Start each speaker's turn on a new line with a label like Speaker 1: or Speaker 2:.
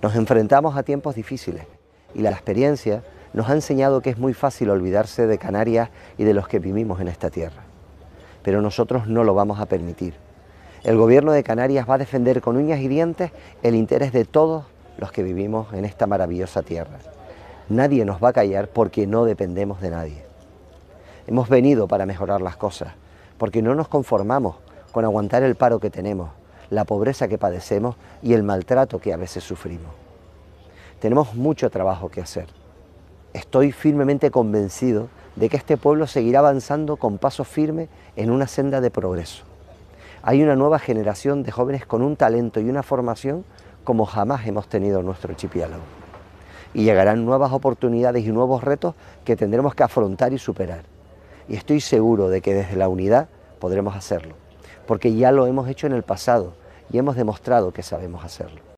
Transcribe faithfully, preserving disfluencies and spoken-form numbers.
Speaker 1: Nos enfrentamos a tiempos difíciles y la experiencia nos ha enseñado que es muy fácil olvidarse de Canarias y de los que vivimos en esta tierra. Pero nosotros no lo vamos a permitir. El Gobierno de Canarias va a defender con uñas y dientes el interés de todos los que vivimos en esta maravillosa tierra. Nadie nos va a callar porque no dependemos de nadie. Hemos venido para mejorar las cosas, porque no nos conformamos con aguantar el paro que tenemos, la pobreza que padecemos y el maltrato que a veces sufrimos. Tenemos mucho trabajo que hacer. Estoy firmemente convencido de que este pueblo seguirá avanzando con paso firme en una senda de progreso. Hay una nueva generación de jóvenes con un talento y una formación como jamás hemos tenido en nuestro archipiélago. Y llegarán nuevas oportunidades y nuevos retos que tendremos que afrontar y superar. Y estoy seguro de que desde la unidad podremos hacerlo, porque ya lo hemos hecho en el pasado y hemos demostrado que sabemos hacerlo.